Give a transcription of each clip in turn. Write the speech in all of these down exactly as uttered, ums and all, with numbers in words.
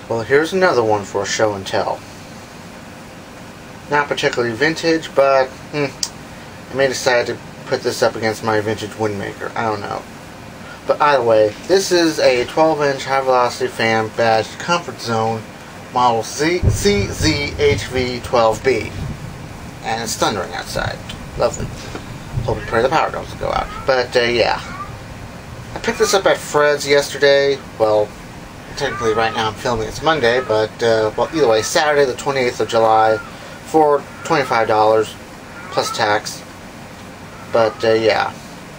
Well, here's another one for a show and tell. Not particularly vintage, but hmm, I may decide to put this up against my vintage Windmaker. I don't know. But either way, this is a twelve inch high velocity fan badged Comfort Zone model C Z H V twelve B. And it's thundering outside. Lovely. Hope and pray the power doesn't go out. But uh, yeah. I picked this up at Fred's yesterday. Well, technically right now I'm filming it's Monday, but uh, well, either way, Saturday the twenty-eighth of July for twenty-five dollars plus tax. But uh, yeah.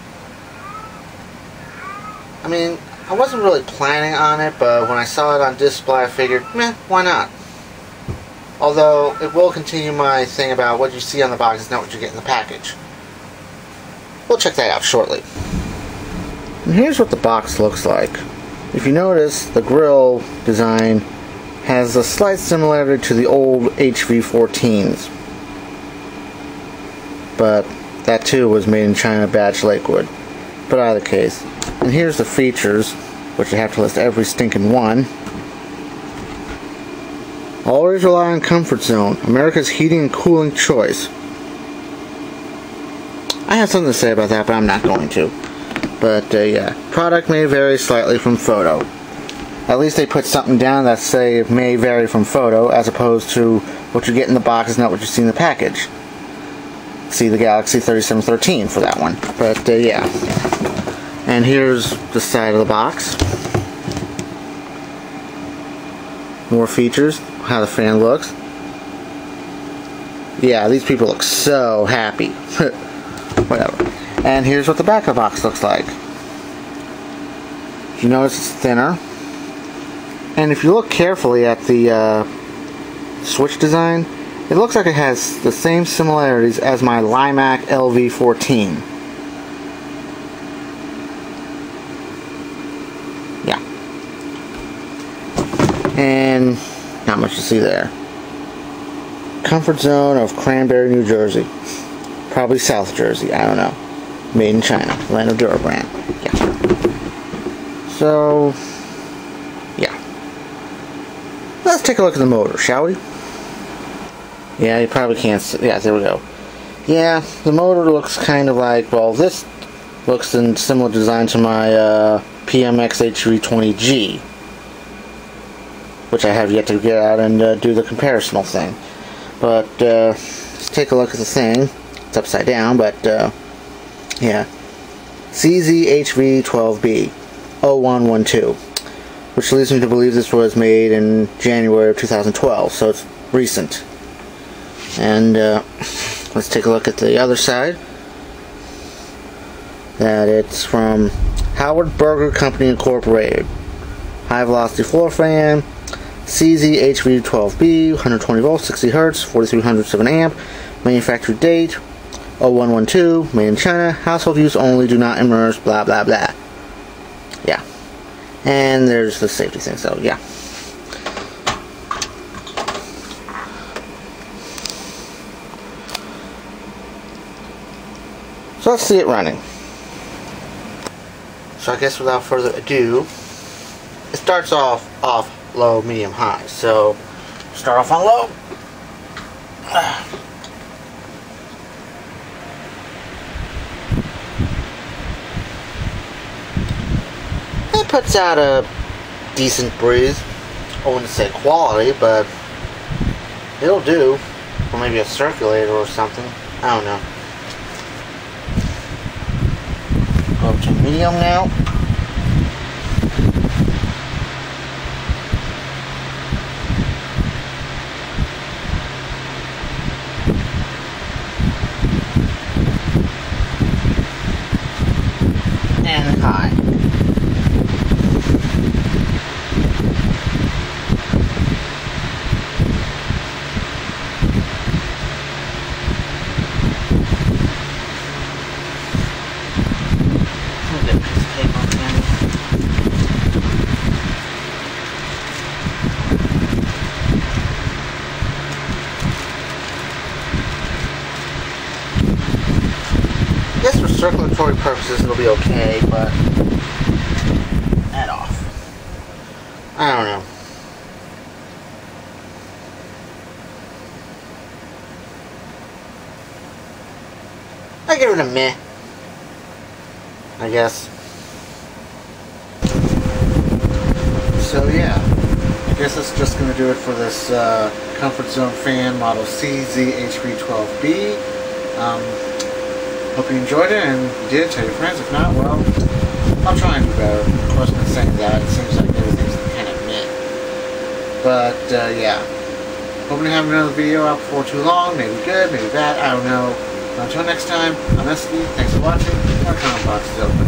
I mean, I wasn't really planning on it, but when I saw it on display, I figured, meh, why not? Although, it will continue my thing about what you see on the box is not what you get in the package. We'll check that out shortly. And here's what the box looks like. If you notice, the grill design has a slight similarity to the old H V fourteens. But that too was made in China, badged Lakewood. But either case. And here's the features, which I have to list every stinking one. Always rely on Comfort Zone, America's heating and cooling choice. I have something to say about that, but I'm not going to. But uh, yeah, product may vary slightly from photo. At least they put something down that say it may vary from photo, as opposed to what you get in the box is not what you see in the package. See the Galaxy thirty-seven thirteen for that one. But uh, yeah. And here's the side of the box. More features, how the fan looks. Yeah, these people look so happy. Whatever. And here's what the back of the box looks like. You notice it's thinner. And if you look carefully at the uh, switch design, it looks like it has the same similarities as my Limac L V fourteen. Yeah. And not much to see there. Comfort Zone of Cranberry, New Jersey. Probably South Jersey, I don't know. Made in China, land of Durabrand. Yeah. So, yeah. Let's take a look at the motor, shall we? Yeah, you probably can't see. Yeah, there we go. Yeah, the motor looks kind of like, well, this looks in similar design to my uh, P M X H V twenty G, which I have yet to get out and uh, do the comparisonal thing. But uh, let's take a look at the thing. It's upside down, but uh, yeah. C Z H V twelve B oh one one two, which leads me to believe this was made in January of two thousand twelve, so it's recent. And uh, let's take a look at the other side. That it's from Howard Berger Company Incorporated. High velocity floor fan, C Z H V twelve B, one hundred twenty volts, sixty hertz, forty-three hundred seven amp, manufacture date oh one one two, made in China, household use only, do not immerse, blah blah blah. Yeah. And there's the safety thing, so yeah. So let's see it running. So I guess without further ado, it starts off off low, medium, high. So start off on low. It puts out a decent breeze. I wouldn't say quality, but it'll do. Or maybe a circulator or something. I don't know. Go up to medium now. And high. I guess for circulatory purposes it'll be okay, but that off. I don't know. it a meh, I guess. So yeah, I guess that's just going to do it for this uh, Comfort Zone Fan Model C Z H B twelve B. Um, hope you enjoyed it, and if you did, tell your friends. If not, well, I'll try and do better. Of course, I'm saying that. It seems like everything's kind of meh. But uh, yeah, hoping to have another video out before too long. Maybe good, maybe bad, I don't know. But until next time, I'm Esky. Thanks for watching. Our comment box is open.